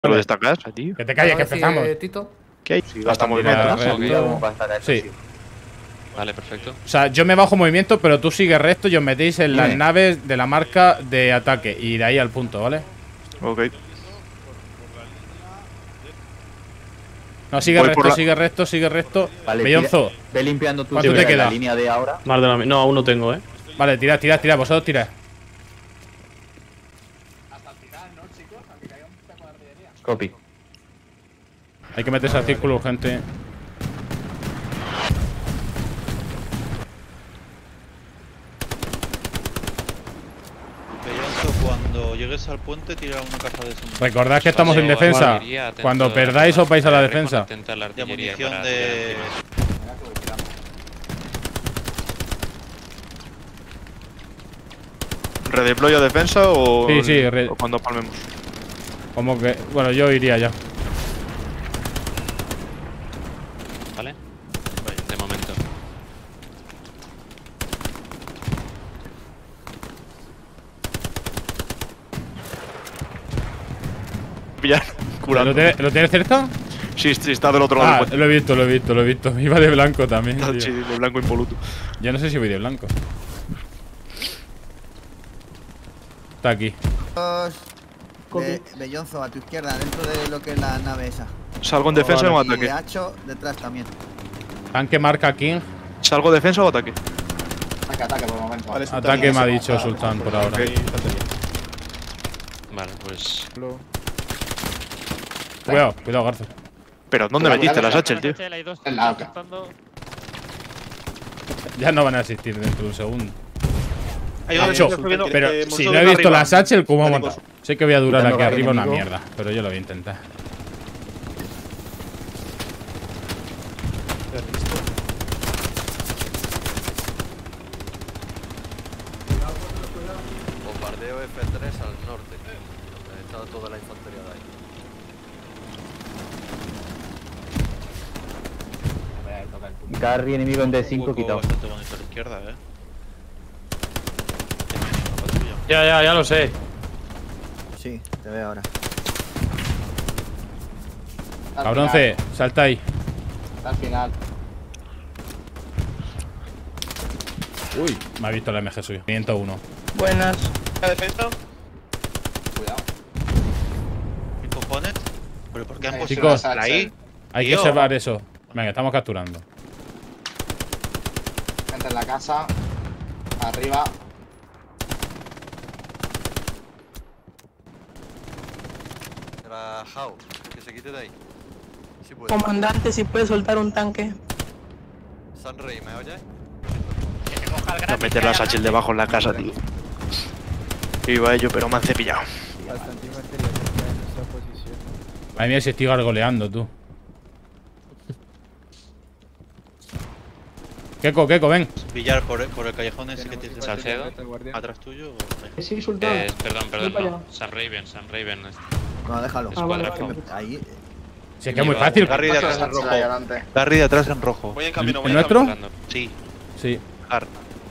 ¿Lo de esta casa, tío? Que te calles, que empezamos. Tito? ¿Qué hay? Hasta movimiento, ¿no? Sí. Vale, perfecto. O sea, yo me bajo movimiento, pero tú sigues recto y os metéis en las naves de la marca de ataque. Y de ahí al punto, ¿vale? Ok. No, sigue Voy recto, por la- sigue recto, sigue recto. Vale, Bellonzo. ve limpiando tu ¿Cuánto te queda? la línea de ahora. Más de la No, aún no tengo, Vale, tirad, vosotros tirad. Copy. Hay que meterse al círculo urgente. Bellonzo, cuando llegues al puente, tira una caja de suministros. Recordad que estamos en defensa. Cuando perdáis os vais a la defensa. De munición de... ¿Redeploy a defensa o, Sí, sí, o cuando palmemos? Como que. Bueno, yo iría ya. Vale. De momento. Pillar. ¿Lo tienes cerca? Sí, sí, está del otro lado Ah, del puente. lo he visto. Iba de blanco también. Está, Tío. sí, de blanco impoluto. Yo no sé si voy de blanco. Está aquí. Bellonzo, a tu izquierda, dentro de lo que es la nave esa. ¿Salgo en defensa o en Y ataque? Hacho detrás también. Tanque marca King. ¿Salgo defensa o ataque? Ataque por el momento. Vale, Sultán, Ataque y me ha eso. dicho Sultán por ahora. Ok, infantería. Vale, pues. Cuidado, Garza. ¿Pero dónde metiste las H, tío? En la oca. Ya no van a asistir dentro de un segundo. Hay Hacho, pero si no he visto las H, ¿cómo Vale, monta? Sé que voy a durar Intentando aquí agarrar arriba una enemigo. mierda, pero yo lo voy a intentar. Bombardeo F3 al norte. Donde está toda la infantería de ahí. Carry enemigo en D5 quitado. Bastante bonito a la izquierda, Ya lo sé. Sí, te veo ahora. Cabronce, salta ahí. Al final. Uy, me ha visto la MG suyo. 501. Buenas. ¿La defensa? Cuidado. ¿Qué cojones? ¿Pero por qué han puesto Chicos, ahí? Hay que Tío. observar eso. Venga, estamos capturando. Gente en la casa. Arriba. Era How, que se quite de ahí. Si puede. Comandante, si puede soltar un tanque. Sunray, ¿me oyes? No meter las H debajo en la casa, tío. Iba ello, pero me han cepillado. Madre mía, si estoy gargoleando, tú. Keko, ven. Pillar por el callejón ese que tienes Salcedo. atrás tuyo. Sí, Sultán. Perdón, Voy para no. allá. San Raven. No, déjalo. Escuadra. Ahí. Si es que es muy fácil. Garry de atrás en rojo. Garry de atrás en rojo. Voy en camino, ¿El nuestro? Sí. Sí. Gar.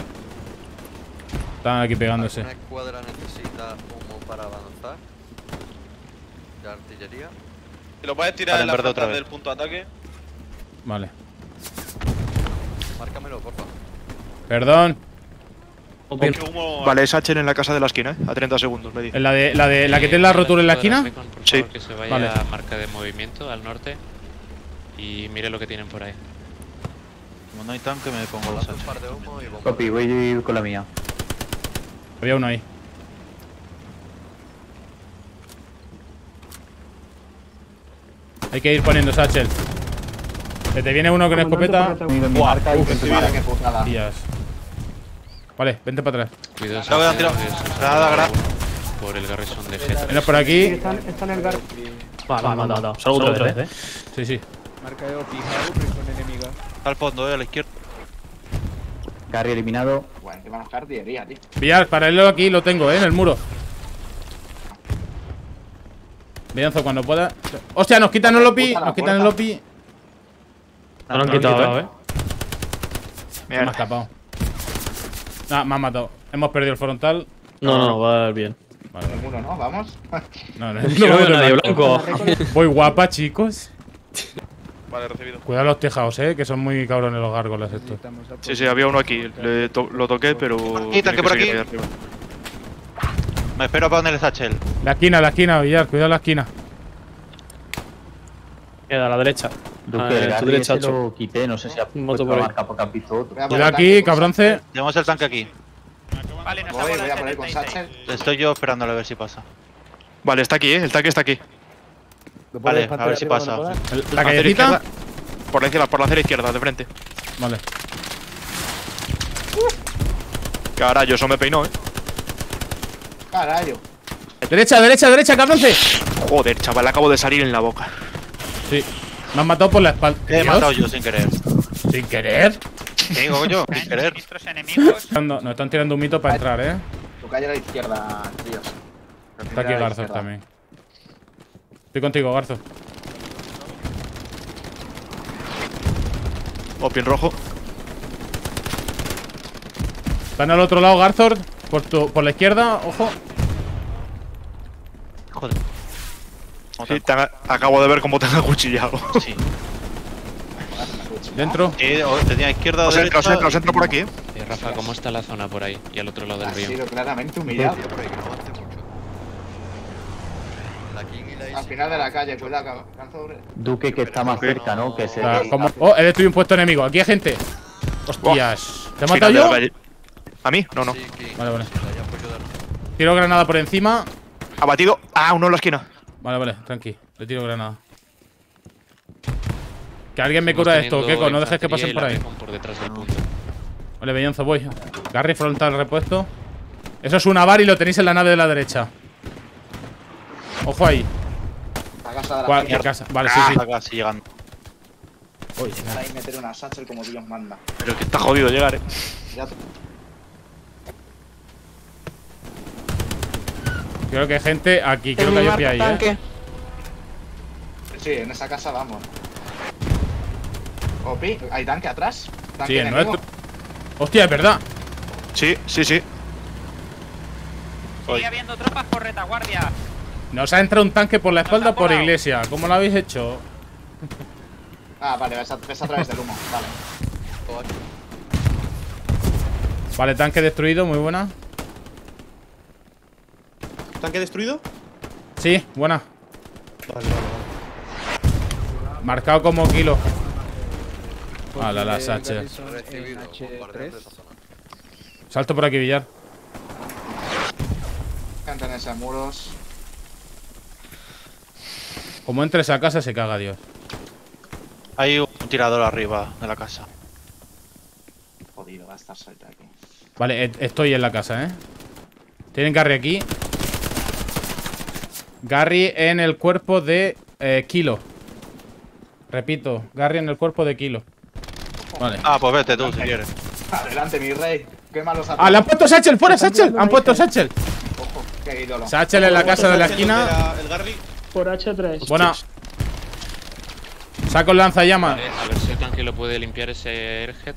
Están aquí pegándose. Una escuadra necesita humo para avanzar. De artillería. ¿Y lo puedes tirar en la otra del punto de ataque? Vale. Márcamelo, porfa. Perdón. Vale, es H en la casa de la esquina, a 30 segundos, me dice. ¿La que tiene la rotura en la esquina? Sí. Que se vaya Vale. a marca de movimiento al norte. Y mire lo que tienen por ahí. Como no hay tanque, me pongo los Un H. par de humo y bomba. Copy, voy con la mía. Había uno ahí. Hay que ir poniendo satchel. Que te viene uno con escopeta. Enemigo en mi marca y Tías. Vale, vente para atrás. Cuidado. Te voy a tirar. Grada. Por el garrison de G3. Venos por aquí. Están en el gar. Vale, me ha matado. Salgo otra vez, Sí, sí. Al fondo, a la izquierda. Carry eliminado. Bueno, que vamos a artillería, tío. Pillar, paralelo aquí lo tengo, en el muro. Bellonzo, cuando pueda. ¡Hostia! Nos quitan el OPI. Nos quitan el OPI. No lo han quitado, Me ha escapado. Ah, me han matado. Hemos perdido el frontal. No, va bien. Vale. El muro, ¿no? Vamos. No, no, No veo nadie blanco. Voy guapa, chicos. Vale, recibido. Cuidado los tejados, que son muy cabrones los gárgolas estos. Sí, sí, había uno aquí. Lo toqué, pero. Aquí, tanque por tiene que aquí. seguir arriba. Me espero para poner el satchel. La esquina, Villar, cuidado la esquina. Queda a la derecha. Duque, Ah, el tu Garry derecha, ese lo quité, no sé si ha Moto puesto por la ahí. marca porque has visto otro. Voy a poner Cuidado el tanque aquí, con cabronce. satchel. Tenemos el tanque aquí. Vale, nos Voy a poner con satchel. Estoy yo esperándolo a ver si pasa. Vale, está aquí, el tanque está aquí. Vale, a ver si pasa. La Acera callecita. izquierda. Por la acera izquierda, de frente. Vale. Carajo, eso me peinó, Carajo. Derecha, cabronce. Joder, chaval, acabo de salir en la boca. Sí. Me han matado por la espalda. He Dios, matado yo sin querer. sin querer. ¿Qué digo yo? Sin querer. Nos están tirando un mito para entrar, Tu calle a la izquierda, tíos. Está aquí Garzo también. Estoy contigo, Garzo. Opio en rojo. Están al otro lado, Garzor. Por la izquierda, ojo. Joder. Sí, acabo de ver cómo te han acuchillado. Sí. Dentro. Tenía izquierda o Os derecha. entro por aquí, Rafa, ¿cómo está la zona por ahí? Y al otro lado del Ha río. sido claramente humillado. Tío, por ahí, que no avance mucho. La King y la Al Easy. final de la calle, cuidado, Garzo. Duque que está más cerca, ¿no? Que se... Oh, he destruido un puesto enemigo. Aquí hay gente. Hostias. ¿Te he matado Final de yo? la calle. ¿A mí? No, no. Sí, King. Vale, vale. Vaya apoyo de arma. Tiro granada por encima. Abatido. Ah, uno en la esquina. Vale, tranqui. Le tiro granada. Que alguien me cura esto, Keko. No dejes que pasen por ahí. Por detrás del punto. Vale, Bellanzo, voy. Garry frontal repuesto. Eso es una bar y lo tenéis en la nave de la derecha. Ojo ahí. La casa de la ¿Cuál? izquierda. Casa. Vale, sí, sí. Casi llegando. Ahí meter una satchel como Dios manda. Pero que está jodido llegar, Ya Creo que hay gente aquí. Creo En que hay mi un pie marca ahí, tanque. Sí, en esa casa vamos. Opi, ¿hay tanque atrás? ¿Tanque Sí, el enemigo? nuestro. Hostia, es verdad. Sí. Sigue habiendo tropas por retaguardia. Nos ha entrado un tanque por la espalda por iglesia. ¿Cómo lo habéis hecho? Ah, vale, ves a través del humo. Vale. Vale, tanque destruido, muy buena. ¿Tanque destruido? Sí, buena. Marcado como kilo. Vale, la Satchel. Recibido. Bombardeo de esa zona. Salto por aquí, Villar. Gente en esos muros. Como entre esa casa se caga Dios. Hay un tirador arriba de la casa. Jodido, va a estar suelto aquí. Vale, estoy en la casa, Tienen Garry aquí. Garry en el cuerpo de Kilo. Repito, Garry en el cuerpo de Kilo. Vale. Ah, pues vete tú si quieres. Adelante, mi rey. Qué malos ¡Ah, le han puesto Satchel! ¡Fuera Satchel! ¡Han puesto Satchel! Ojo, qué ídolo. Satchel en la casa de la esquina. El Garry. Por H3. Buena. Saco el lanzallamas. Vale, a ver si el tanque lo puede limpiar ese airhead.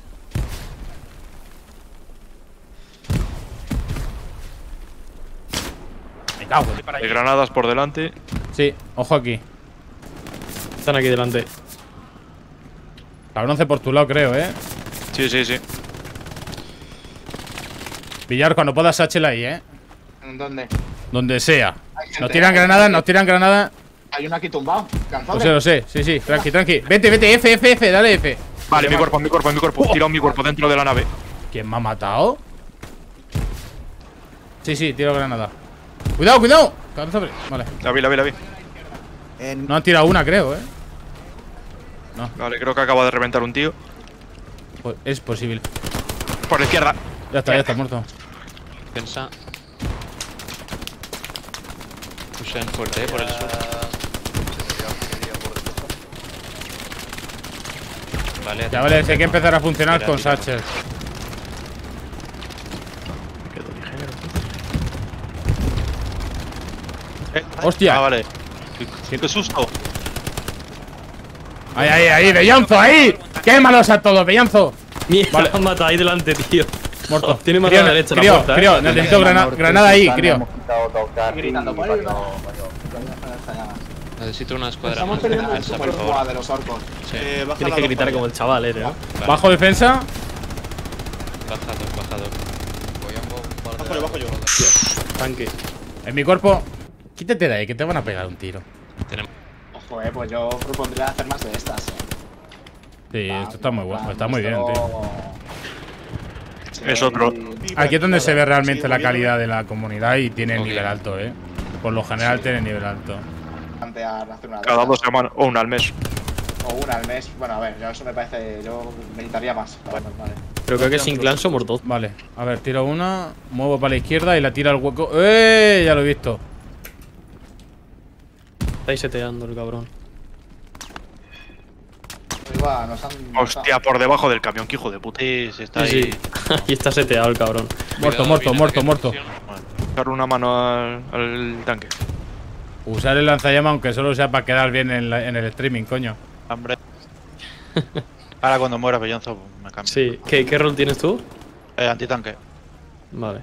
Me cago. De granadas por delante. Sí, ojo aquí. Están aquí delante. Cabronce por tu lado, creo, Sí. Villar, cuando puedas Satchel ahí, ¿En dónde? Donde sea. Hay gente, Nos tiran hay granadas, gente. nos tiran granadas. Hay uno aquí tumbado. Lo sé. Sí. Tranqui. Vete. F. Dale F. Vale, mi cuerpo. Tiro mi cuerpo dentro de la nave. ¿Quién me ha matado? Sí, tiro granada. Cuidado. Cabronce. Vale. La vi. No han tirado una, creo, Vale, creo que acaba de reventar un tío. Pues es posible. Por la izquierda. Ya está muerto. Pensa. Pushen fuerte, por el sur. Vale, Ya vale, hay que empezar a funcionar con Satchel. ¡Hostia! Ah, vale. Qué susto. ¡Ahí! ¡Bellanzo, ahí! ¡Quémalos a todos, Bellanzo! Mierda, Vale. han matado ahí delante, tío. Muerto. Tiene más a la derecha la puerta, Crío, necesito granada ahí, crío. intentado tocar. Estoy gritando, y por valió- ahí, valió. Necesito una escuadra Estamos más de perdiendo el defensa, por super favor. squad de los orcos. Sí. Baja Tienes la que dos gritar para como el chaval, ¿no? Vale. Bajo defensa. Bajado. Voy a un par de... Bajo yo. Tanque. En mi cuerpo. Quítate de ahí, que te van a pegar un tiro. Tenemos... Ojo, pues yo propondría hacer más de estas. Sí, esto está muy bueno. Está muy bien, tío. Es otro. Aquí es donde se ve realmente la calidad de la comunidad y tiene Ok. nivel alto, Por lo general tiene nivel alto. Plantear hacer una de Cada estas. 2 semanas o una al mes. O una al mes. Bueno, a ver, yo eso me parece. Yo meditaría más. Vale. Pero creo que sin clan somos dos. Vale, a ver, tiro una, muevo para la izquierda y la tiro al hueco. ¡Eh! Ya lo he visto. Estáis seteando el cabrón. Igual, nos han. Hostia, por debajo del camión, que hijo de puta. Sí, está Sí, ahí. sí. Ahí está seteado el cabrón. Muerto, Cuidado, muerto, viene muerto, ataque de muerto. precisión. Dar una mano al tanque. Usar el lanzallamas aunque solo sea para quedar bien en el streaming, coño. Hambre. Ahora cuando muera Bellonzo me cambio. Sí. ¿Qué rol tienes tú? Antitanque. Vale.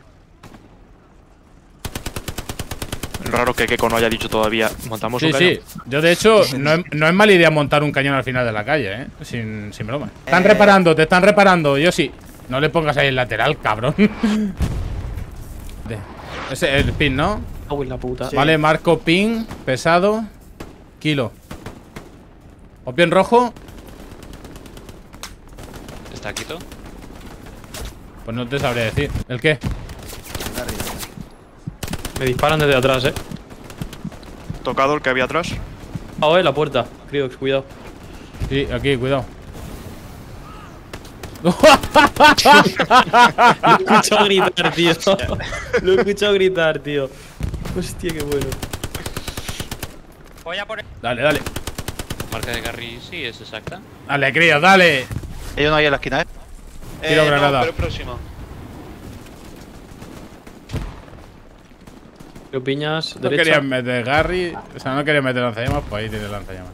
Raro que Keiko no haya dicho todavía. Montamos un Sí, cañón. sí. Yo, de hecho, no es mala idea montar un cañón al final de la calle, sin broma. Están reparando, te están reparando. Yo sí. No le pongas ahí el lateral, cabrón. Ese es el pin, ¿no? Uy, la puta. Vale, marco pin, pesado, kilo. Opio en rojo. ¿Está quito? Pues no te sabría decir. ¿El qué? Me disparan desde atrás, Tocado el que había atrás. La puerta. Criox, cuidado. Sí, aquí, cuidado. Lo he escuchado gritar, tío. Lo he escuchado gritar, tío. Hostia, qué bueno. Voy a por. Dale, dale. Marca de Garry sí es exacta. Dale, crío, dale. Hay uno ahí en la esquina, Tiro granada. pero próximo. ¿Qué opinas? No Derecha. querían meter Garry. O sea, no querían meter lanzallamas, pues ahí tiene lanzallamas.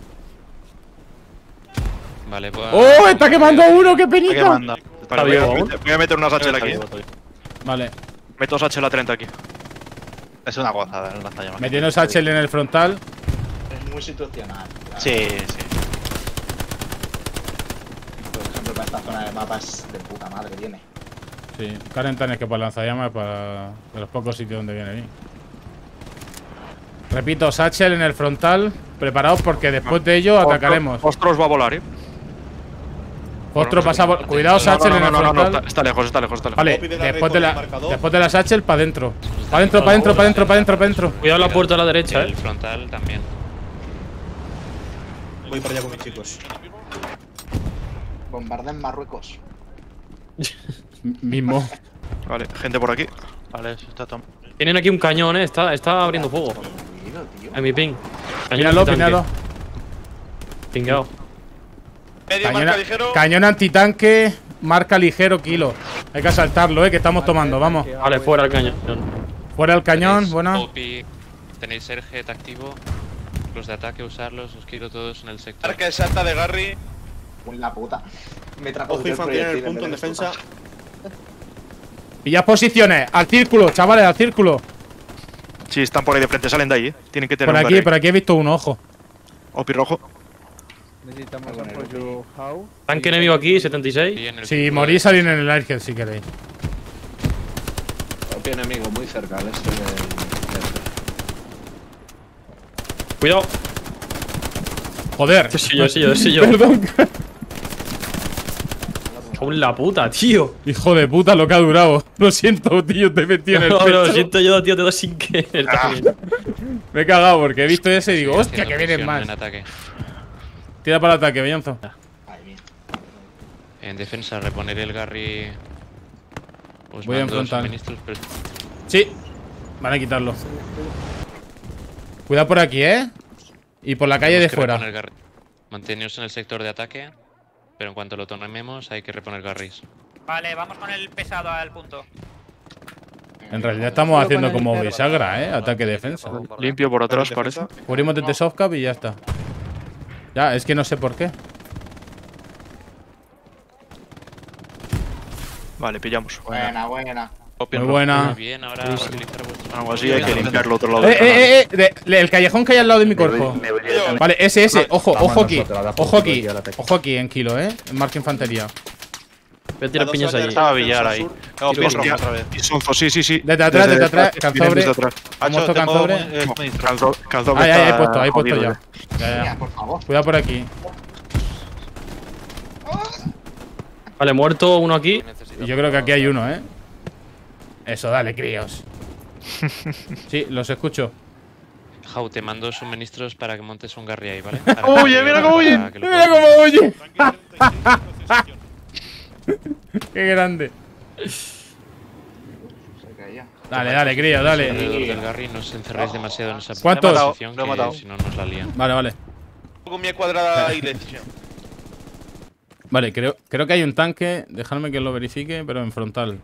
Vale, pues. ¡Oh! ¡Está quemando uno! ¡Qué ¿Qué penita! manda? Vale, voy a meter una satchel aquí. Vale. Meto satchel a 30 aquí. Es una gozada el lanzallamas. Metiendo satchel en el frontal. Es muy situacional. Sí, sí. Por ejemplo, para esta zona de mapas de puta madre viene. Sí, Carentan es que para lanzallamas para de los pocos sitios donde viene bien. Repito, satchel en el frontal. Preparaos porque después de ello atacaremos. Ostros va a volar, Ostro pasa por... Cuidado, satchel en el frontal. Está lejos, está lejos, está lejos. Vale, después de la satchel, para adentro. Para adentro, para adentro, para adentro, para adentro, para adentro. Cuidado la puerta a la derecha, El frontal también. Voy para allá con mis chicos. Bombarden Marruecos. Mismo. Vale, gente por aquí. Vale, eso está tomando. Tienen aquí un cañón, Está abriendo fuego. En mi ping. Pínalo, pínalo. Pingao. Cañón antitanque, marca ligero, kilo. Hay que asaltarlo, que estamos tomando, vamos. Vale, fuera el cañón. Fuera el cañón, Tenéis buena. OPI, tenéis Serget activo. Los de ataque, usarlos. Os quiero todos en el sector. Arca exacta de Garry. Uy, la puta. Me trajo Ojo infantil en el punto en defensa. Pillad posiciones, al círculo, chavales, al círculo. Sí, están por ahí de frente, salen de ahí, Tienen que tener Por aquí he visto uno, ojo. Opi rojo. Necesitamos apoyo How. Tanque enemigo aquí, 76. Y en el Si punto morís, de- salid en el airhead si queréis. Propio enemigo muy cerca al este del. Cuidado. Joder. Ese yo. Perdón. Con la puta, tío. Hijo de puta lo que ha durado. Lo siento, tío, te he metido en el No, pecho. lo siento yo, tío, te doy sin querer. también. Me he cagado porque he visto ese y digo, Sí, hostia, haciendo que vienen presión más. En ataque. Tira para el ataque, Bellonzo. Ay, mía. En defensa, reponer el Garry. Os Voy a mando enfrentar. suministros, pero Sí. Van a quitarlo. Cuidado por aquí, Y por la calle de tenemos que fuera. reponer Garry. Manteneos en el sector de ataque. Pero en cuanto lo tomemos, hay que reponer Garrys. Vale, vamos con el pesado al punto. En realidad estamos haciendo como bisagra, Ataque-defensa. Limpio por atrás, parece. Cubrimos desde softcap y ya está. Ya, es que no sé por qué. Vale, pillamos. Buena, buena. Copia Muy el buena. Bien, ahora utilizar vuestro... Algo así, hay que limpiar el otro lado. del canal. El callejón que hay al lado de mi cuerpo. Vale, ese. Ojo, ojo aquí. Ojo aquí en kilo, En marca infantería. Voy a tirar piñas allí. Estaba Villar ahí. Tengo Hostia, pies rojo otra vez. y Sonzo, sí. Desde atrás, canzobre. Desde atrás. Ha muerto canzobre. Canzobre Ahí, está ahí puesto jodido, ya. Ya. Mira, por favor. Cuidado por aquí. Vale, muerto uno aquí. Y yo creo que aquí hay uno, Eso, dale, críos. Sí, los escucho. Jau, te mando suministros para que montes un Garry ahí, ¿vale? Oye, mira cómo oye. Mira cómo oye. Qué grande. Se caía. Dale, crío, dale. Alrededor del Garry no os encerréis demasiado en esa ¿Cuántos? posición, Lo he matado. que si no nos la lían. Vale. Con mi cuadrada y decisión. Vale, creo que hay un tanque. Dejadme que lo verifique, pero en frontal.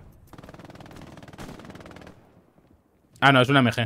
Ah, no, es una MG.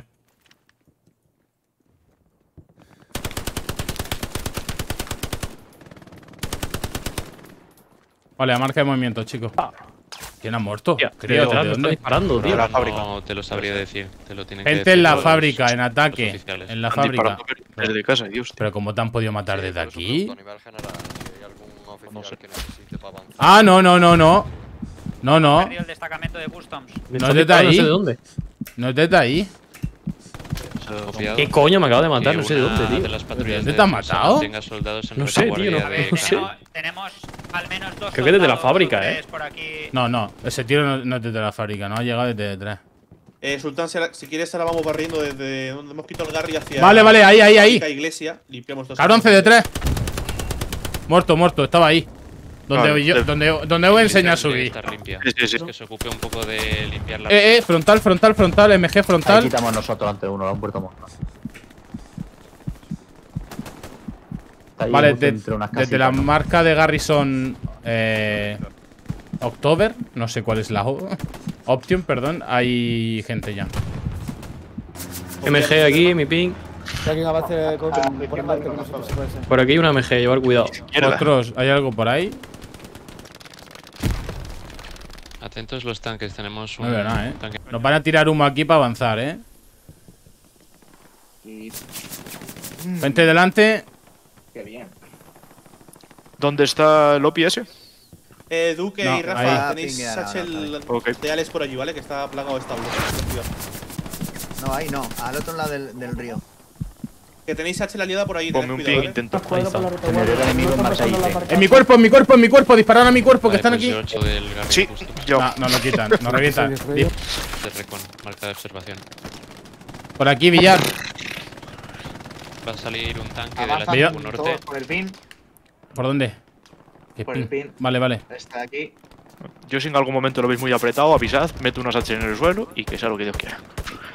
Vale, a marca de movimiento, chicos. ¿Quién ha muerto? Tío, Crío, detrás ¿de me está dónde? disparando, tío. la fábrica. No te lo sabría decir, te lo tienen que Gente decir en la los- fábrica, en los ataque. oficiales. En la Han fábrica. disparado desde casa, Dios. Pero ¿cómo te han podido matar desde por supuesto, aquí? a nivel general, si hay algún oficial que necesite para avanzar. Ah, no. No. Perdió el destacamento de Customs. Me No está es desde disparando, ahí. No sé de dónde. No es desde ahí. Copiado. ¿Qué coño me acabo de matar? Que No sé de una dónde, tío. de las patrullas ¿Dónde de te han defensa matado? tenga soldados en No sé, tío, retaguardia no- de- no sé. Tenemos al menos dos. Creo que desde la soldados fábrica, o tres por aquí. No. Ese tiro no es desde la fábrica, no ha llegado desde detrás. Sultán, si quieres, ahora vamos barriendo desde donde hemos quitado el Garry hacia. Vale, ahí. Fábrica, iglesia. Limpiamos dos. Cabrón, CD3. Muerto, estaba ahí. Donde Vale, donde os enseña a Debe subir. estar limpia. Sí. Es que se ocupe un poco de limpiar la... Frontal, MG frontal. quitamos nosotros antes uno, lo han puesto muerto. Vale, desde la marca de Garrison October, no sé cuál es la Option, perdón, hay gente ya. MG aquí, mi ping. Si alguien avance con por el marco que nosotros se puede ser. Por aquí hay una MG, llevar cuidado. Otros, ¿hay algo por ahí? Atentos los tanques, tenemos un No veo nada, tanque. Nos van a tirar humo aquí para avanzar, Y. Vente delante. Qué bien. ¿Dónde está el OPS? Duque No, y Rafa, ahí. tenéis Ah, Satchel Ok. de Alex por allí, ¿vale? Que está plagado establo. No, ahí no, al otro lado del río. Que tenéis Satchel aliada por ahí. Ponme tened un cuidado, ping, intento. Generador enemigo en marcha IC. En mi cuerpo, dispararon a mi cuerpo, que Vale, están pues aquí. yo 8 del Garry Sí, justo. yo. No, nos lo quitan, nos revientan. De recon, marca de observación. Por aquí, Villar. Va a salir un tanque de Avanzan la Veo. TQ norte. todos por el pin. ¿Por dónde? ¿Qué Por el pin. Vale. Está aquí. Yo si en algún momento lo veis muy apretado, avisad, meto unas H en el suelo y que sea lo que Dios quiera.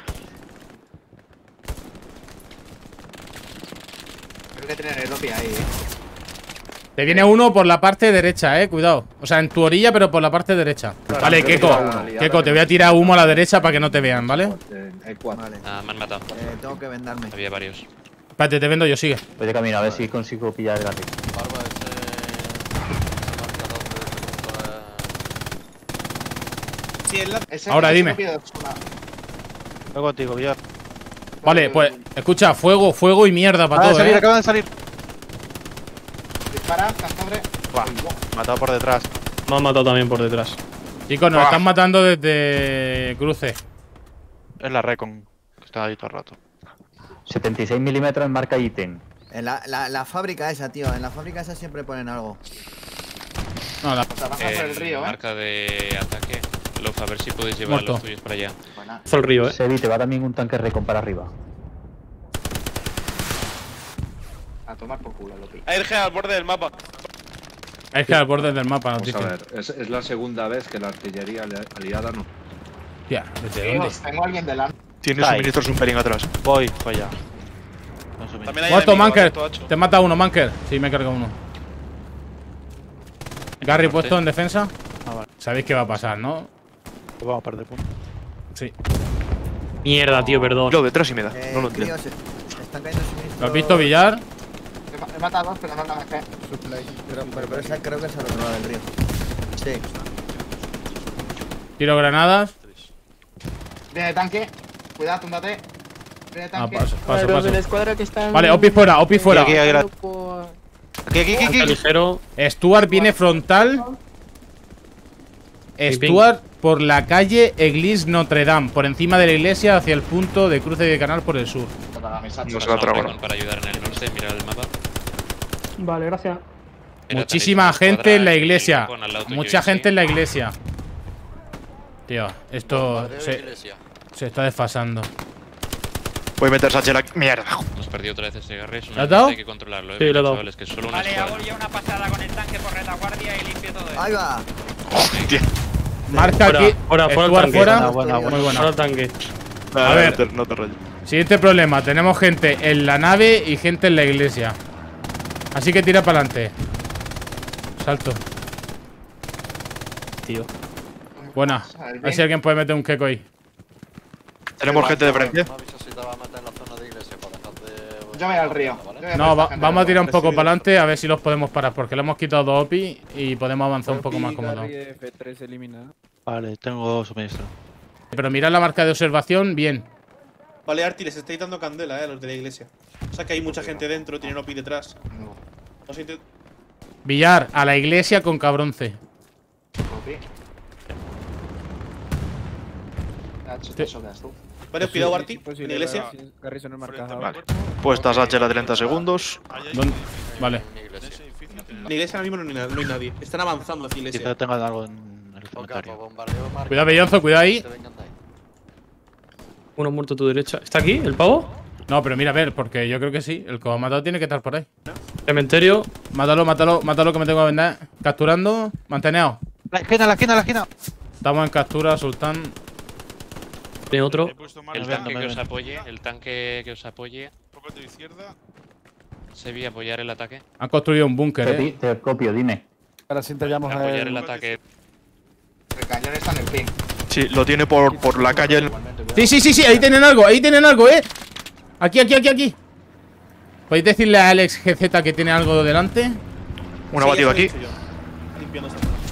Creo que tienen el OPI ahí, Te viene uno por la parte derecha, cuidado. O sea, en tu orilla, pero por la parte derecha. Vale, Keko, te voy a tirar humo a la derecha para que no te vean, ¿vale? El 4. Vale. Ah, me han matado. Tengo que vendarme. Había varios. Espérate, te vendo yo, sigue. Voy de camino a ver si consigo pillar el Garry. Barba, ese marcador de... Sí, Ahora, dime. Voy contigo, Villar. Vale, pues, escucha, fuego y mierda para todo, Acaban de salir. Dispara, canzobre. Buah, matado por detrás. Me han matado también por detrás. Chicos, nos están matando desde cruce. Es la Recon, que está ahí todo el rato. 76 milímetros en marca ítem. En la fábrica esa, tío. En la fábrica esa siempre ponen algo. No, la... Pasa por el río, Marca de ataque. Lof, a ver si podéis llevar Muerto. los tuyos para allá. Fue el río, Sebi, te va también un tanque recon para arriba. A tomar por culo, Lopi. Hay al borde del mapa. Es que al borde del mapa nos Vamos a dicen. ver, es la segunda vez que la artillería aliada no. Tía, ¿desde dónde? Tengo a alguien delante. Tiene Ahí. suministros un pelín atrás. Voy, para allá. También hay Muerto, enemigo, Manker. atento, hacho. Te mata uno, Manker. Sí, me he cargado uno. Garry puesto en defensa. Sabéis qué va a pasar, ¿no? Vamos a perder punto. Sí. Mierda, tío, perdón. Yo detrás y me da. No lo entiendo. Críos, están cayendo suministros. ¿Lo has visto, Villar? He matado a dos, pero no la dejé. Pero esa creo que es al otro lado del río. Sí. Tiro granadas. Viene tanque. Cuidado, túmbate. Viene tanque. Paso. que están... Vale, Opi fuera, Opi fuera. Aquí. Ligero. Stuart viene frontal. Stuart por la calle Église Notre Dame, por encima de la iglesia hacia el punto de cruce de canal por el sur. No se la trago. Para ayudar en el norte, mirar el mapa. Vale, gracias. Muchísima gente en la iglesia. Mucha gente en la iglesia. Tío, esto se está desfasando. Voy a meter Satchel aquí. Mierda. Hemos perdido otra vez ese Garry. Es ¿Lo has dado? hay que controlarlo, Sí, lo he dado. chavales, que es solo una Vale, escuadra. hago yo una pasada con el tanque por retaguardia y limpio todo esto. Ahí va. Hostia. Marca Fuera, aquí. fuera el Stuart tanque. fuera. Buena. Muy buena. Ahora el tanque. A ver. No te rollo. Siguiente problema. Tenemos gente en la nave y gente en la iglesia. Así que tira para adelante. Salto. Tío. Buena. A ver si alguien puede meter un queco ahí. Tenemos gente de frente. Yo voy al río. No, vamos a tirar un poco para adelante a ver si los podemos parar. Porque le hemos quitado 2 OPI y podemos avanzar un poco más cómodo. Vale, tengo suministro. Pero mirad la marca de observación, bien. Vale, Arti, les estáis dando candela, a los de la iglesia. O sea que hay mucha gente dentro, tienen OPI detrás. No sé, Villar, a la iglesia con cabronce. Vale, cuidado, Arti, en la iglesia. Vale. Puesta Satchel a 30 segundos. Vale. En la iglesia ahora mismo no hay nadie. Están avanzando hacia la iglesia. Quizá tengan algo en el cementerio. Cuidado, Bellonzo, cuidado ahí. Uno muerto a tu derecha. ¿Está aquí, el pavo? No, pero mira, a ver, porque yo creo que sí. El que lo ha matado tiene que estar por ahí. Cementerio. Mátalo, que me tengo que vender. Capturando. Manteneado. La esquina. Estamos en captura, Sultán. Tiene otro. El tanque que os apoye, Se vi apoyar el ataque. Han construido un búnker, Te copio, dime. Ahora sí te llamo Apoyar el ataque. El cañón está en el ping. Sí, lo tiene por la calle. Sí, ahí tienen algo, Aquí. ¿Podéis decirle a Alex GZ que tiene algo delante? Una batida aquí. Limpiando esta zona.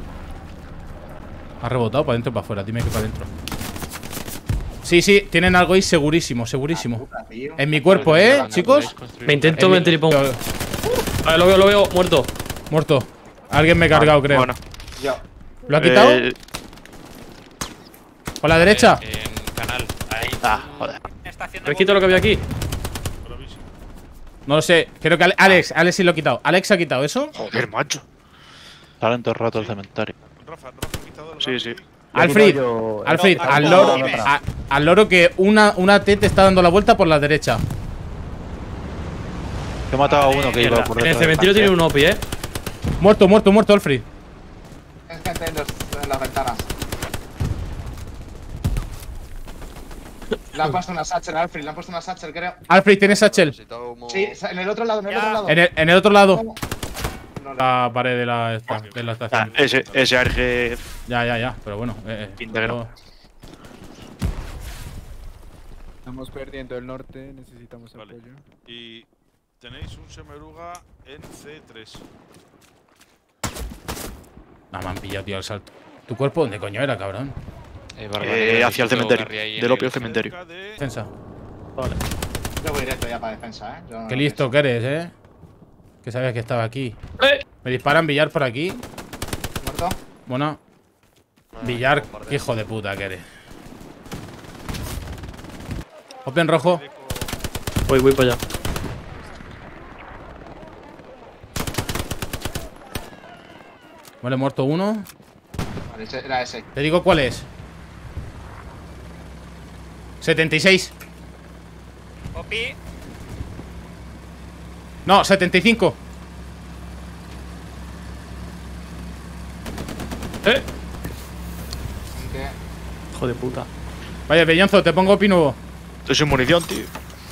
Ha rebotado para adentro o para afuera, dime que para adentro. Sí, tienen algo ahí segurísimo. En mi cuerpo, chicos. Me intento meter y pongo. Vale, lo veo, muerto. Alguien me ha cargado, creo. Bueno. ¿Lo ha quitado? ¿Por la derecha? En canal. Ahí. Joder. ¿Me quito lo que había aquí? No lo sé. Creo que Alex sí lo ha quitado. ¿Alex ha quitado eso? Joder, macho. Salen todo el rato el cementerio. Sí. Alfred, al loro que una T te está dando la vuelta por la derecha. He matado a uno que iba por detrás. En el cementerio tiene un OPI, Muerto, Alfred. Hay gente en las ventanas. Le han puesto una satchel, Alfred. Le han puesto una satchel, creo. Alfred, ¿tienes Satchel? Sí, en el otro lado, En el otro lado. La pared de la estación. Ese ARG. Ya, pero bueno. Íntegro. Estamos perdiendo el norte, necesitamos apoyo. Y tenéis un Semeruga en C3. No, me han pillado, tío, al salto. ¿Tu cuerpo dónde coño era, cabrón? Hacia el cementerio. Del opio cementerio. Defensa. Vale. Yo voy directo ya para defensa, Qué listo que eres, Que sabías que estaba aquí. Me disparan Villar por aquí. ¿Muerto? Bueno. Villar, qué hijo de puta que eres. Open rojo. Voy para allá. Vale, muerto uno. Vale, era ese. Te digo cuál es. 76. Opi. No, 75. Hijo de puta. Vaya, Bellonzo, te pongo OPI nuevo. Estoy sin munición, tío.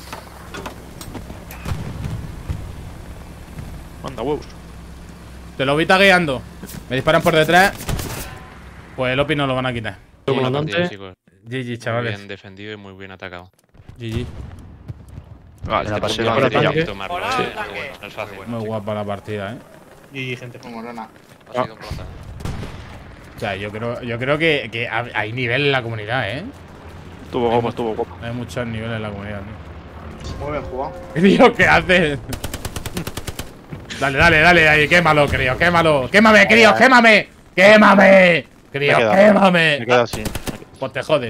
Manda huevos. Te lo voy tagueando. Me disparan por detrás. Pues el OPI no lo van a quitar. Comandante. GG, chavales. Muy bien defendido y muy bien atacado. GG. Vale, este pasé punto la hay que ya. tomarlo, no es fácil. Muy guapa la partida, Y gente. Como Rona. Ha sido un placer. O sea, yo creo que hay nivel en la comunidad, Estuvo guapo, estuvo guapo. Hay muchos niveles en la comunidad, tío. Muy bien jugado. Crío, ¿qué haces? Dale, dale, dale, ahí, quémalo, crío, quémalo. ¡Quémame, crío, quémame! ¡Quémame! Crío, quémame. Me quedo así. Pues te jodes.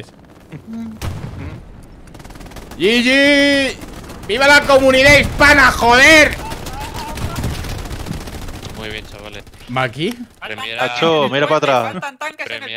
¡GG! ¡Viva la comunidad hispana, joder! Muy bien, chavales. ¿Maki? Premiera- Hacho, mira para atrás. Faltan tanques en el